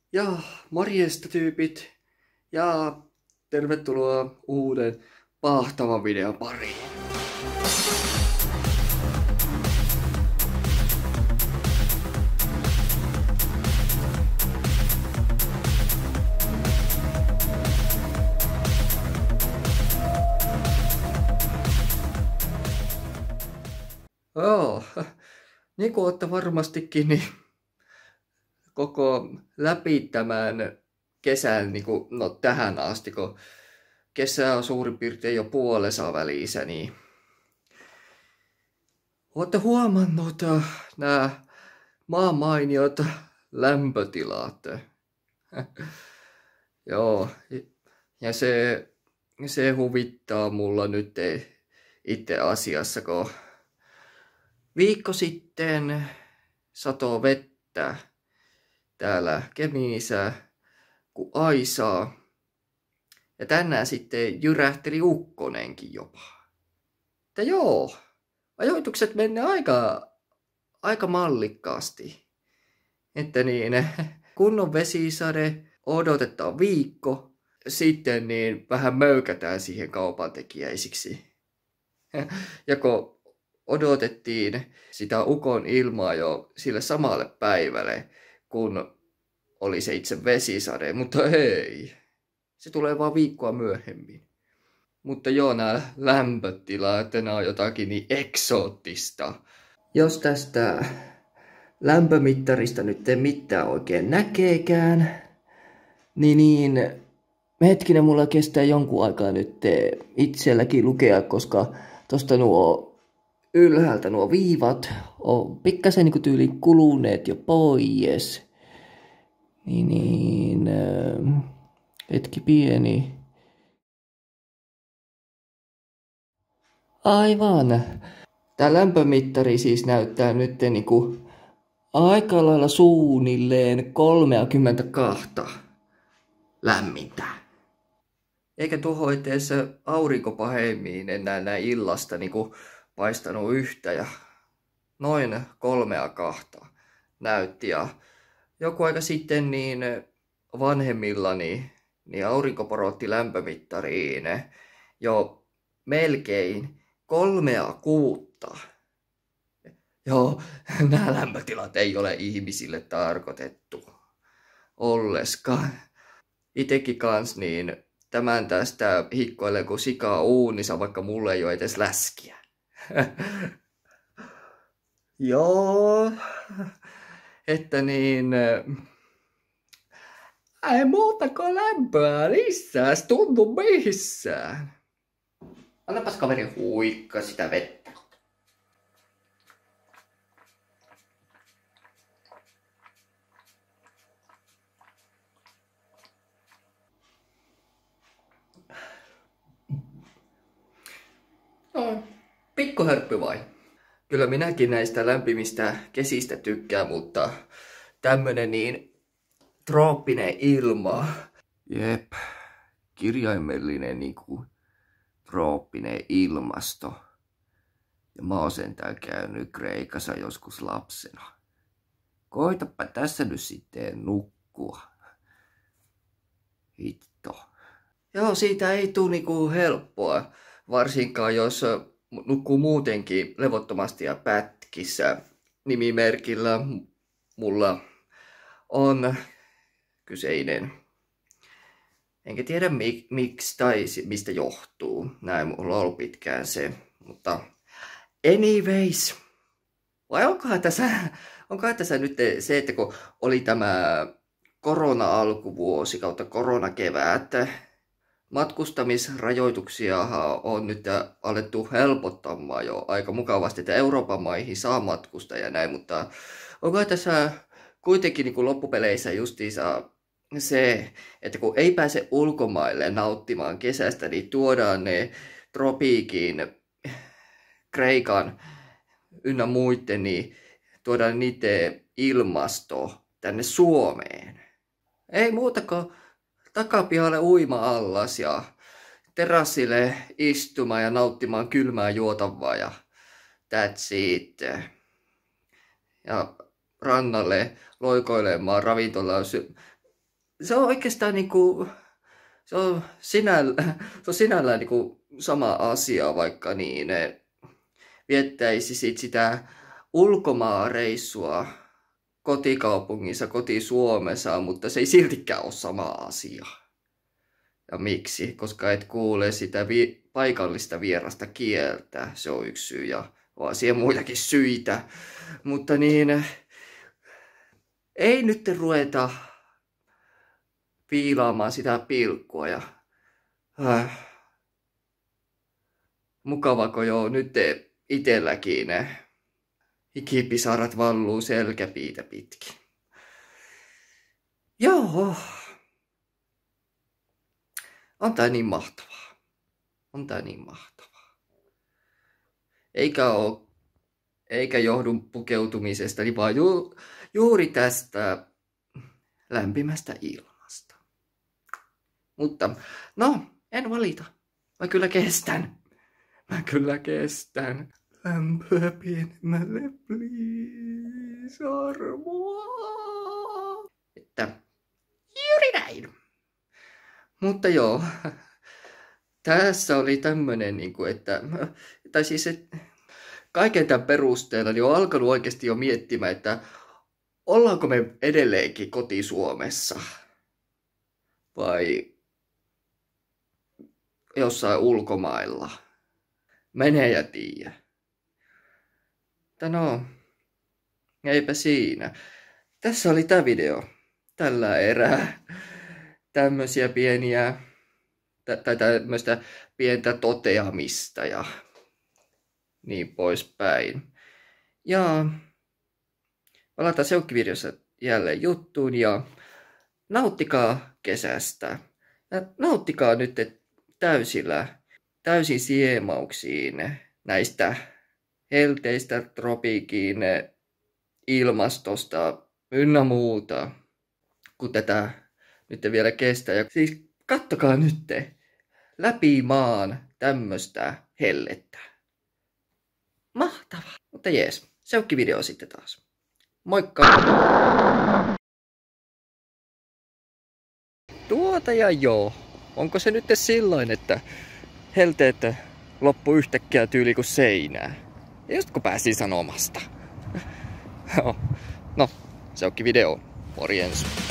Ja morjesta tyypit ja tervetuloa uuden pahtavan videon pariin. Joo, niin kuin olette varmastikin niin koko läpi tämän kesän, niin kuin, no tähän asti, kun kesä on suurin piirtein jo puolessa välissä, niin olette huomannut nämä maan mainiot lämpötilat. Joo, ja se huvittaa mulla nyt itse asiassa, kun viikko sitten satoi vettä täällä Kemiissä kuin aisaa. Ja tänään sitten jyrähteli ukkonenkin jopa. Että joo, ajoitukset menee aika mallikkaasti. Että niin, kunnon vesisade odotetaan viikko, sitten niin vähän möykätään siihen kaupantekijäisiksi. Ja kun odotettiin sitä ukon ilmaa jo sille samalle päivälle, kun oli se itse vesisade, mutta ei. Se tulee vaan viikkoa myöhemmin. Mutta joo, nämä lämpötilat, nämä on jotakin niin eksoottista. Jos tästä lämpömittarista nyt ei mitään oikein näkeekään, niin hetkinen, mulla kestää jonkun aikaa nyt itselläkin lukea, koska tosta ylhäältä nuo viivat on pikkasen niin tyyliin kuluneet jo pois. Hetki pieni. Aivan. Tää lämpömittari siis näyttää nyt niinku aika lailla suunnilleen 32 lämmintä. Eikä tuohon eteessä aurinko pahemmin enää näin illasta niinku paistanut yhtä ja noin 32 näytti. Ja joku aika sitten niin vanhemmillani niin aurinko porotti lämpömittariin jo melkein 36. Joo, nämä lämpötilat ei ole ihmisille tarkoitettu olleskaan. Itekin kans niin tämän tästä hikkoilee kuin sikaa uunissa, vaikka mulle ei ole edes läskiä. Joo, että niin ei muuta kuin lämpöä lisää, se tuntuu missään. Annapas kaveri huikka sitä vettä. No, pikkuhörppy vai? Kyllä minäkin näistä lämpimistä kesistä tykkään, mutta tämmönen niin trooppinen ilma. Jep, kirjaimellinen niinku trooppinen ilmasto. Ja mä oon sentään käynyt Kreikassa joskus lapsena. Koitapa tässä nyt sitten nukkua. Hitto. Joo, siitä ei tule niinku helppoa. Varsinkaan jos nukkuu muutenkin levottomasti ja pätkissä. Nimimerkillä mulla on kyseinen. Enkä tiedä miksi tai mistä johtuu. Näin mulla on ollut pitkään se. Mutta anyways. Vai onkohan tässä nyt se, että kun oli tämä korona-alkuvuosi kautta koronakevät, matkustamisrajoituksia on nyt alettu helpottamaan jo aika mukavasti, että Euroopan maihin saa matkustaa ja näin, mutta onko tässä kuitenkin niin kuin loppupeleissä justiinsa se, että kun ei pääse ulkomaille nauttimaan kesästä, niin tuodaan ne tropiikin, Kreikan ynnä muiden, niin tuodaan niiden ilmasto tänne Suomeen. Ei muuta kuin takapihalle uima-allas ja terassille istumaan ja nauttimaan kylmää juotavaa ja that's it. Ja rannalle loikoilemaan ravintolaan se on oikeastaan niinku, se on sinällään niinku sama asia, vaikka niin ne viettäisi sitä ulkomaareissua kotikaupungissa, koti-Suomessa, mutta se ei siltikään ole sama asia. Ja miksi? Koska et kuule sitä paikallista vierasta kieltä, se on yksi syy, ja on siihen muitakin syitä. Mutta niin, ei nyt ruveta piilaamaan sitä pilkkua ja mukavako joo nyt itelläkin ne hikipisarat valluu selkäpiitä pitkin. Joo. On tää niin mahtavaa. On tää niin mahtavaa. Eikä johdu pukeutumisesta, vaan juuri tästä lämpimästä ilmasta. Mutta, no, en valita. Mä kyllä kestän. Lämpöä pienemmälle, please, armoa. Että, juuri näin. Mutta joo, tässä oli tämmönen, että, tai siis kaiken tämän perusteella niin on alkanut oikeasti jo miettimään, että ollaanko me edelleenkin koti-Suomessa vai jossain ulkomailla. Mene ja tiedä. Mutta no, eipä siinä. Tässä oli tää video. Tällä erää. Tämmöisiä pieniä, tai tämmöistä pientä toteamista ja niin poispäin. Ja palataan seuraavaksi jälleen juttuun ja nauttikaa kesästä. Ja nauttikaa nyt täysin siemauksiin näistä helteistä, tropiikin ilmastosta ynnä muuta, kun tätä nyt vielä kestää. Ja siis kattokaa nyt läpi maan tämmöstä hellettä. Mahtavaa. Mutta jees, seuraavaksi video sitten taas. Moikka! Ja joo. Onko se nyt silloin, että helteet loppu yhtäkkiä tyyli kuin seinää? Ja just kun pääsin sanomasta. No, seuraavaksi video. Morjens.